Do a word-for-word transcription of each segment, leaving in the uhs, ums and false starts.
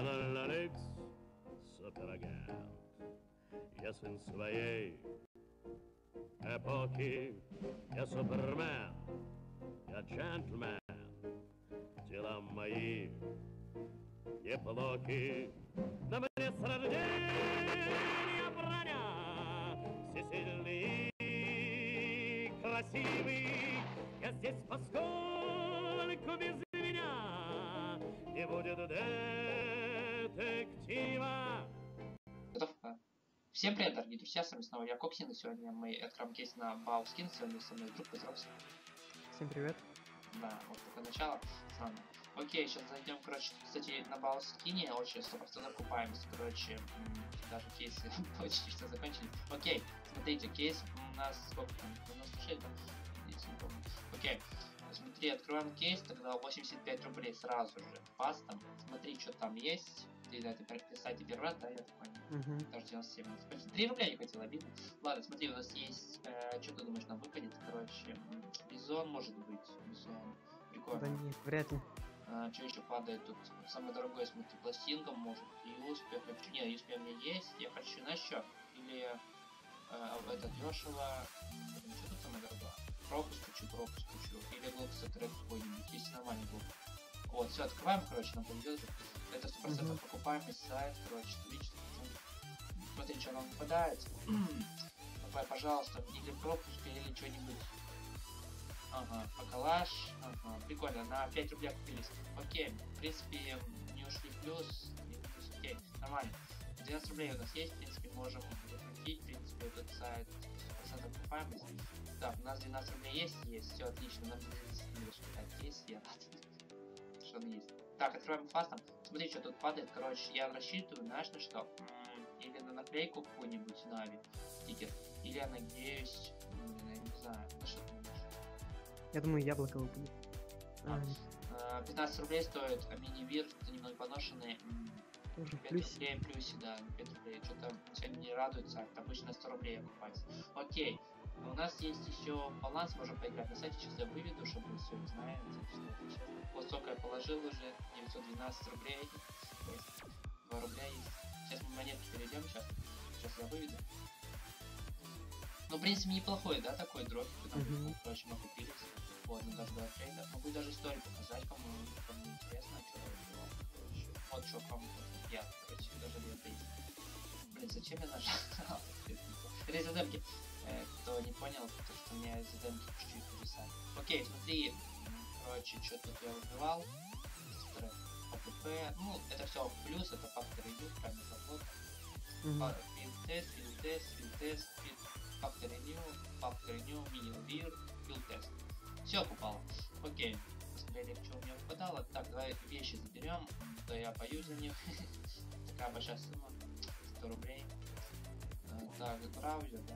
Алекс суперагент. Я сын своей эпохи. Я супермен. Я джентльмен. Дела мои неплохи. На мне с рождения броня. Все сильные и красивые. Я здесь поскольку без меня не будет детектива. Готов? Всем привет, дорогие друзья, с вами снова я, Коксин, и сегодня мы откроем кейс на Баускин, сегодня со мной друг Петровский. Всем привет. Да, вот такое начало с вами. Окей, сейчас зайдем, короче, кстати, на Баускине, очень сто процентов окупаемость, короче, даже кейсы почти что закончились. Окей, смотрите, кейс у нас сколько там, девяносто шесть, да? Здесь не помню. Окей, смотри, открываем кейс, тогда восемьдесят пять рублей сразу же пастом. Смотри, что там есть. Ты на этой сайте первый раз, да, я так понял? Угу. Даже девяносто семь. три рубля не хватило, обидно. Ладно, смотри, у нас есть... Э, что ты думаешь, нам выпадет? Короче, бизон может быть. Бизон. Прикольно. Да нет, вряд ли. А, что еще падает тут? Самое дорогое, смотри, пластинка может. И успех. Я хочу... Нет, успех у меня есть. Я хочу, знаешь что? Или... Э, это дешево. Что тут самое дорогое? Пропуск хочу, пропуск хочу. Или глокс трек какой-нибудь. Есть нормальный глок. Вот, все, открываем, короче, нам повезет. Это сто процентов mm-hmm. покупаемый сайт, короче, видите, смотри, что нам выпадает. Давай, пожалуйста, или пропуск, или что-нибудь. Ага, поколаж. Ага, прикольно, на пять рублей купились. Окей, в принципе, не ушли в плюс. Не плюс, окей, нормально. двенадцать рублей у нас есть, в принципе, можем выкрутить, в принципе, этот сайт сто процентов покупаемость. Так, у нас двенадцать рублей есть, есть, все отлично, нам здесь есть, я рад. Что он есть. Так, открываем фастом. Смотри, что тут падает. Короче, я рассчитываю, знаешь, на что? М-м, или на наклейку какую-нибудь Нави, стикер. Или я надеюсь, я не знаю, на что ты думаешь? Я думаю, яблоко выпадет. А, а, пятнадцать рублей стоит, а мини-вир, немного поношенный. Тоже пять рублей в плюсе, да, пять рублей. Что-то сегодня не радуется, обычно сто рублей окупается. Окей. У нас есть еще баланс, можем поиграть на сайте, сейчас я выведу, чтобы вы все знаете, что это сейчас. Вот сколько я положил уже, девятьсот двенадцать рублей, то есть два рубля есть. Сейчас мы монетки перейдем, сейчас, сейчас я выведу. Ну, в принципе, неплохой, да, такой дроп, потому что, mm-hmm. короче, мы купились. Вот, ну, даже два трейда. Могу даже историю показать, кому, кому интересно, что было. Вот что, кому я, короче, даже две трейда. Блин, зачем я нажал? Это из-за демки. Э, кто не понял, то что у меня из-за демки чуть-чуть повисали. Окей, смотри, короче, что тут я выбивал. АПП, ну, это все в плюс, это фактор ревью, правильно заплата. Филд-тест, филд-тест, филд-тест, фактор ревью, фактор ревью, мини-вир, филд-тест. Все попало. Окей. Посмотрели, что у меня выпадало. Так, давай вещи заберем, то я пою за них. Такая большая сумма. сто рублей. Так, браузер, да.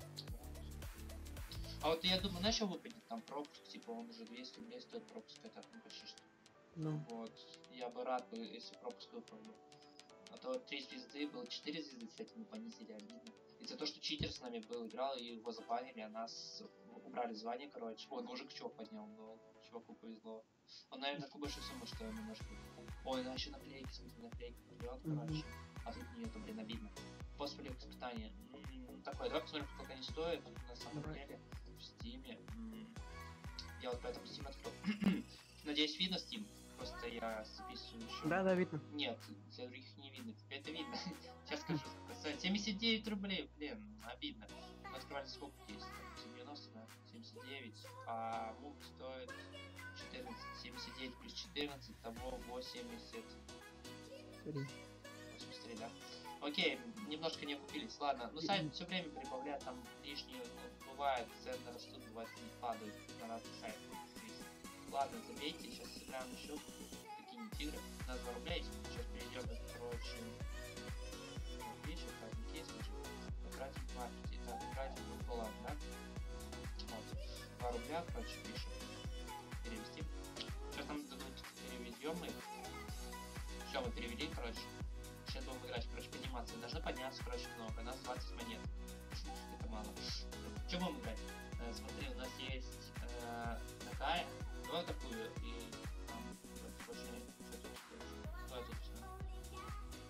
А вот я думаю, знаешь, что выпадет? Там пропуск, типа он уже двести рублей стоит пропуск, это ну почти что. Ну. Вот. Я бы рад, если пропуск выпал. А то три звезды, было четыре звезды, кстати, мы понизили, обидно. Из-за того, что читер с нами был, играл, и его забанили, а нас убрали звание, короче. Ой, мужик чувак поднял, но чуваку повезло. Он, наверное, такую большую сумму, что ему может быть. Ой, ну еще наклейки, смотри, наклейки вперед, короче. Mm-hmm. А тут нету, блин, обидно. После испытания. М-м, такое, давай посмотрим, сколько они стоят. На самом mm-hmm. деле, в Стиме. М-м, я вот поэтому Steam открыл. Надеюсь, видно Steam? Просто я записываю еще. Да, да, видно. Нет, для других не видно. Тебе это видно. Сейчас скажу. семьдесят девять рублей, блин, обидно. Мы открывали сколько есть? девяносто, да? семьдесят девять. А мук стоит четырнадцать. семьдесят девять плюс четырнадцать, того восемьдесят три. восемьдесят три, да? Окей, немножко не окупились. Ладно, ну сайт все время прибавляет, там лишние, ну, бывает, цены растут, бывает, не падают на разных сайтах. Ладно, забейте, сейчас сыграем еще какие-нибудь игры. На два рубля есть. Сейчас перейдем, короче, вещи, один кейс, потратим в маркете. Так, потратим в доллар, да? Вот. два рубля, короче, пишем. Перевести. Сейчас нам дадут, переведем мы. Все, мы перевели, короче. Сейчас будем играть, короче, подниматься. Должны подняться, короче, много. У нас двадцать монет. Это мало. Что будем играть? Э, смотри, у нас есть э, такая. Давай такую и там больше не. Что тут? Давай тут все.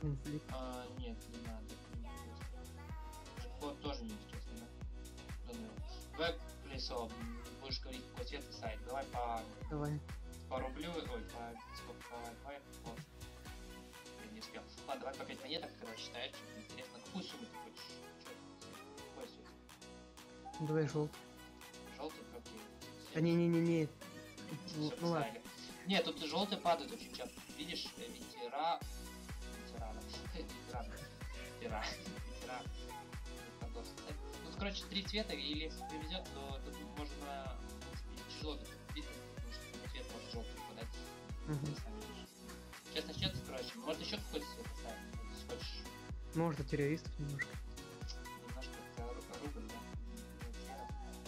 Конфликт. А, нет, не надо. Вот тоже не интересно, да? Да, ну. Давай, Плесо, будешь говорить, какой цвет сайт. Давай по, Давай. по рублю, ой, по, типа, по, по, вот. Я не успел. Ладно, давай по пять монеток, короче, считаешь, что интересно. Какую сумму ты хочешь? Чё? Какой цвет? Давай желтый. Желтый, окей. А не-не-не-не. Ну, Всё ну ладно. поставили. Нет, тут желтый падает очень часто. Видишь, э, ветера... Ветерана. Ветеран. Ветера. Ветера. Подос. Ну, короче, три цвета, или если повезет, то тут можно... Тяжело тут видно, потому что цвет может желтый подать. Мгм. Честно, честно, короче, может еще какой-то цвет поставить, если хочешь. Может, террористов немножко. Немножко это рубль, да? Ветера.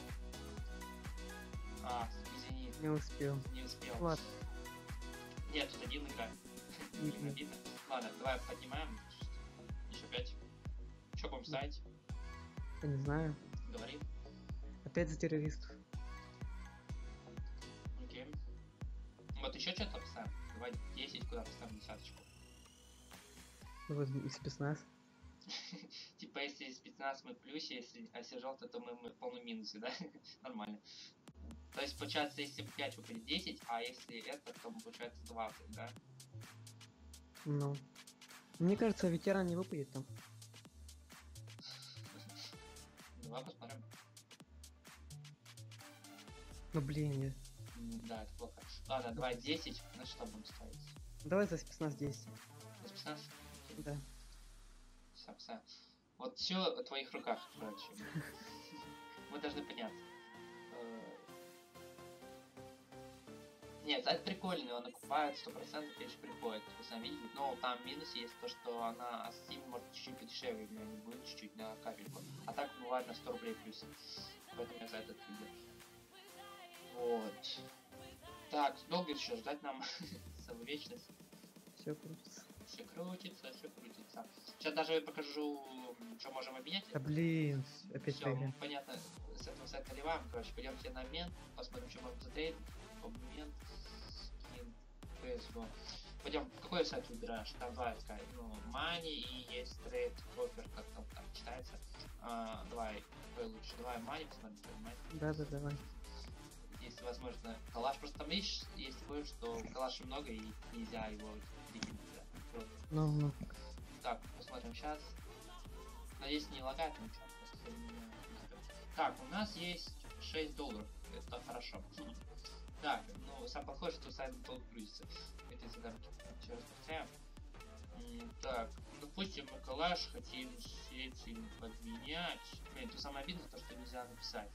А, извини, Не успел. не успел. Ладно. Нет, тут один игра. Не- Не обидно. Ладно, давай поднимаем. Еще пять. Что будем ставить? Я не знаю. Говори. Опять за террористов. Окей. Вот еще что-то поставим. Давай десять, куда поставим десяточку. Вот и спецназ. Типа, если спецназ мы в плюсе, если, а если желтый, то мы, мы в полном минусе, да? Нормально. То есть, получается, если пять выпадет десять, а если это, то получается двадцать, да? Ну. Мне кажется, ветеран не выпадет там. Давай посмотрим. Ну блин, я... М, Да, это плохо. Ладно, давай десять. На что будем ставить? Давай за спецназ десять. За спецназ? Да. Все, все. Вот все в твоих руках, короче. Мы должны понять. Э, Нет, сайт прикольный, он окупает сто процентов, конечно, приходит. Вы сами видите. Но там минус есть то, что она с Steam может чуть-чуть подешевле, у меня не будет чуть-чуть на капельку. А так бывает на сто рублей плюс. Поэтому я за этот люблю. Вот. Так, долго еще ждать нам целую вечность. Все крутится. Все крутится, все крутится. Сейчас даже я покажу, что можем обменять. Да блин, опять Все, поиграем. понятно, с этого сайта наливаем. Короче, пойдемте на обмен, посмотрим, что можем затрейдить. Обмен, скин, пи эс го. Пойдем, какой сайт выбираешь? Там два искать. Ну, Money и есть трейд офер, как там, там читается. А, давай, какой лучше? Давай Money посмотрим, что Money. Да, да, давай. Если возможно, калаш просто там видишь, есть кое-что калаша много и нельзя его двигать. Вот. Ну, ну. Так, посмотрим сейчас. Надеюсь, не лагает ничего. Просто не- не- Так, у нас есть шесть долларов. Это хорошо. Так, ну, сам подход, что сайт долго грузится. Эти задамки. Еще раз повторяю. М, Так, допустим, мы калаш хотим с этим подменять. Блин, то самое обидное, то, что нельзя написать.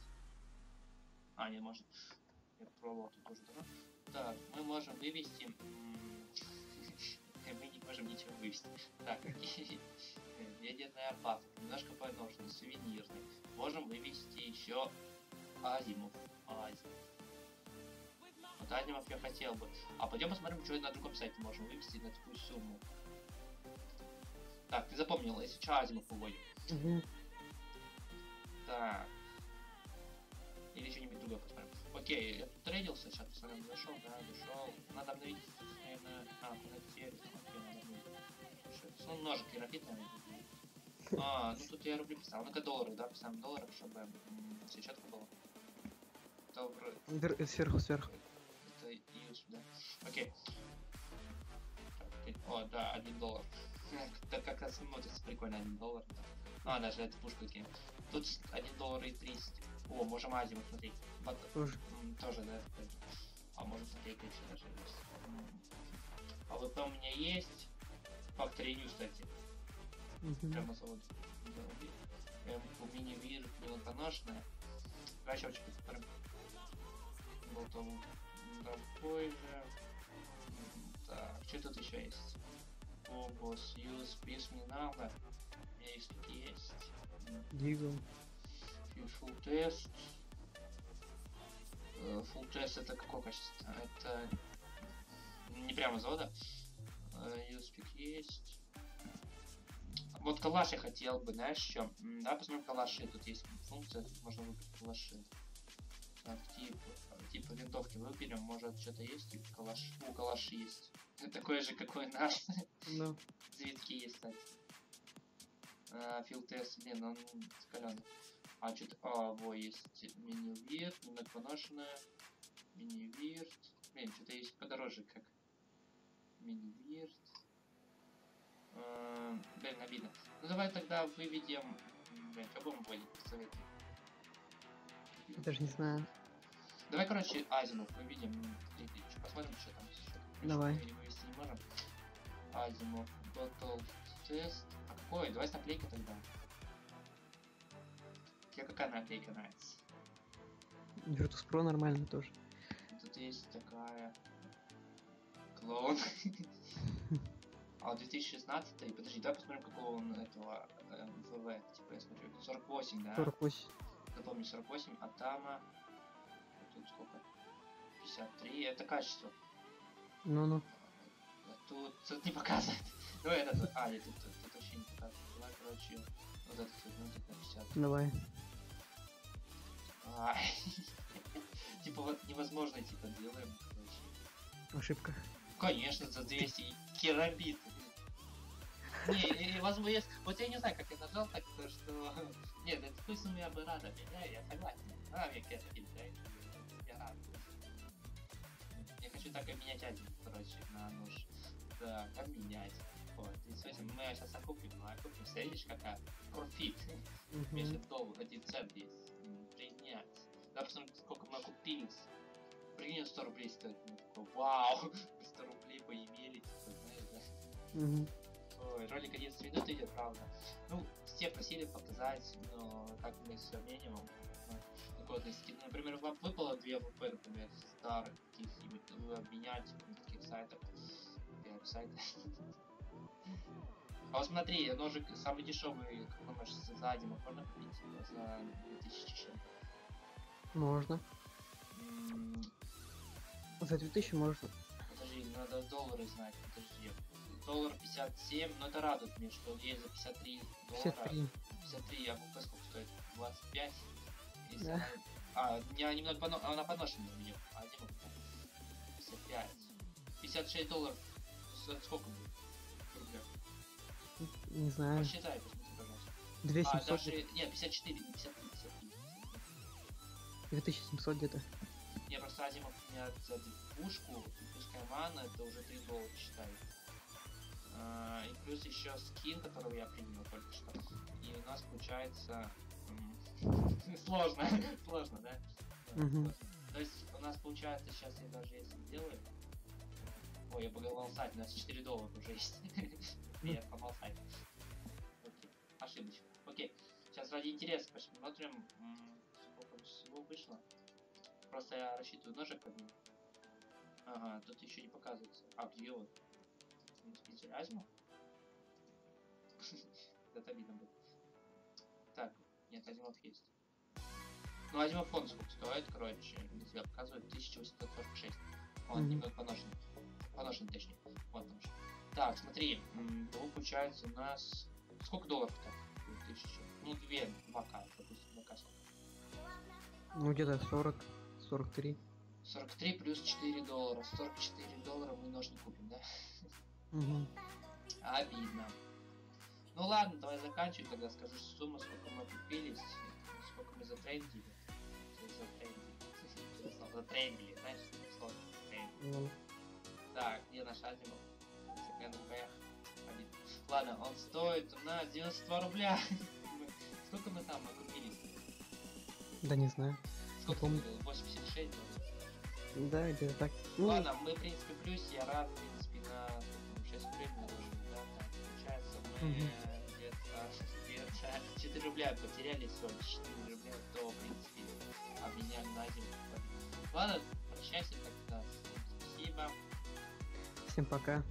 А, не может. Я пробовал тут тоже, да? Так, мы можем вывести... м, Мы не можем ничего вывести. Так, какие... Ядерная опасность. Немножко поношенный, сувенирный. Можем вывести еще Азимов. Азимов. Вот Азимов я хотел бы. А пойдем посмотрим, что на другом сайте можем вывести на такую сумму. Так, ты запомнил, если что, Азимов выводим. Угу. Так. Или что-нибудь другое посмотрим. Окей, я тут трейдился, сейчас посмотрим, зашел, да, зашел. Надо обновить, наверное, а, понадеюсь, окей, надо обновить. Ну, ножик и рапид, наверное. А, ну тут я рубли писал. Ну-ка доллары, да, писаем доллары, чтобы м, все четко было. Доллары, Вер- Сверху, сверху. это юз, да. Окей. Так, окей. О, да, один доллар. Так как раз смотрится прикольно, один доллар. Да. А, даже это пушка кинем. Тут один доллар и тридцать. О, можем Азимов смотреть. Бат- Тоже. м, Тоже, да. это- А может смотреть еще даже есть. М. А ВП у меня есть. Factory News, кстати. Мгм. Прямо завод. Прям у мини-вир мелконошная. Расчетчик посмотрим. Болтовый. Такой же. М, Так, что тут еще есть? Обос, use, пис не надо. У меня есть такие есть. Дигл. Full тест. Full тест это какое качество? Это не прямо завода. Юспик есть. Вот калаш я хотел бы, знаешь, еще. Да, посмотрим калаши. Тут есть функция, тут можно выбрать калаши. Так, тип, типа винтовки выберем, может что-то есть, типа калаш, у калаш есть. Такой же, какой наш. Ну, Завитки есть, кстати. А, филтест, блин, он скаленый. А, что-то... А, во, есть мини-вирт, немного поношенная. Мини-вирт. Блин, что-то есть подороже, как мини-вирт. А, блин, обидно. Ну, давай тогда выведем... Блин, как будем вводить? Посоветуй. я даже не знаю. Давай, короче, Азимов выведем. И- и чё, посмотрим, что там. Что там. Давай. Мы вывести не можем. Азимов, Battle Test. А какой? Давай с наклейкой тогда. Тебе какая наклейка нравится? Virtus Pro нормально тоже. Тут есть такая... Клоун. А две тысячи шестнадцатый, подожди, давай посмотрим, какого он этого э, ВВ. Типа, я смотрю, сорок восемь, да? сорок восемь. Запомни, сорок восемь, а Тама... Тут сколько? пятьдесят три, это качество. Ну-ну. А тут, тут не показывает. Ну этот, а, нет, тут, тут, тут вообще не показывает. Давай, короче, вот этот вот, ну, типа пятьдесят. Давай. Ай. Типа вот невозможно, типа, делаем, короче. Ошибка. Конечно, за двести керамбит. Не, возможно, есть... Вот я не знаю, как я нажал так, то что... Нет, это пусть я бы рада меня, я согласен. А, мне керамбит, да, я рад. Я хочу так обменять один, короче, на нож. Так, обменять. Вот, тридцать восемь, мы сейчас окупим, ну окупимся, видишь, какая профит. Мгм. Месяц доллар, один цент есть. М, Принять. Да, посмотрим, сколько мы окупились. Прикинь, сто рублей стоит. Мы такой, вау, сто рублей поимели, типа, знаешь, да? Мгм. Ой, ролик одиннадцать минут идет, правда. Ну, все просили показать, но как мы с обмениваем годности. Например, вам выпало две ВП, например, старых каких-нибудь, вы обменять на таких сайтах. Первых сайтов. А вот смотри, ножик самый дешевый, как думаешь, за один можно купить за две тысячи чем? Можно. М, За две тысячи можно. Подожди, надо доллары знать, подожди. Доллар пятьдесят семь, но это радует меня, что есть за пятьдесят три доллара. пятьдесят три. пятьдесят три, а ВП сколько стоит? двадцать пять? Если Да. она... А, у меня немного поно... она поношенная у меня. А, Дима, пятьдесят пять. пятьдесят шесть долларов. С- Сколько будет? В рублях? Не знаю. Посчитай, посмотри, пожалуйста. две А, семьсот. даже... Нет, пятьдесят четыре, не пятьдесят три, пятьдесят три. две тысячи семьсот где-то. Не, просто Азимов у меня за пушку, пускай мана, это уже три доллара считает. А, и плюс еще скин, которого я принял только что. И у нас получается... м, Сложно, сложно, да? Да, Мгм. сложно. То есть у нас получается, сейчас я даже если сделаю... Ой, я поболтать, у нас четыре доллара уже есть. Привет, поболтать. Окей, ошибочка. Окей, сейчас ради интереса посмотрим, м, сколько всего вышло. Просто я рассчитываю ножик один. Ага, тут еще не показывается. А, где он? Инспектор Азимов? Это видно будет. Так, нет, Азимов есть. Ну, Азимов фонд сколько стоит, короче, для тебя показывает тысяча восемьсот сорок шесть. Он Мгм. немного поношен. Поношен, точнее. Вот он. Так, смотри, м, того получается у нас... Сколько долларов-то? Тысяча. Ну, две, два К, допустим, два К сколько? Ну где-то сорок, сорок три. сорок три плюс четыре доллара. сорок четыре доллара мы нож не купим, да? Угу. Обидно. Ну ладно, давай заканчивай, тогда скажу сумму, сколько мы купились, сколько мы затрендили. Затрендили. Затрендили, знаешь, слово затрендили. Ну, Так, где наш Азимов? В секондных боях. Обидно. Ладно, он стоит у нас девяносто два рубля. Сколько мы там окупились? да не знаю. Сколько помню. было? восемьдесят шесть, да? Да, где-то так. Ну, Ладно, мы, в принципе, плюс, я рад, в принципе, на шесть рублей наложили, да, так, получается, мы Мгм. где-то где-то четыре рубля потеряли сегодня, четыре рубля, то, в принципе, обменяли на один. Ладно, прощайся тогда, всем спасибо. всем пока.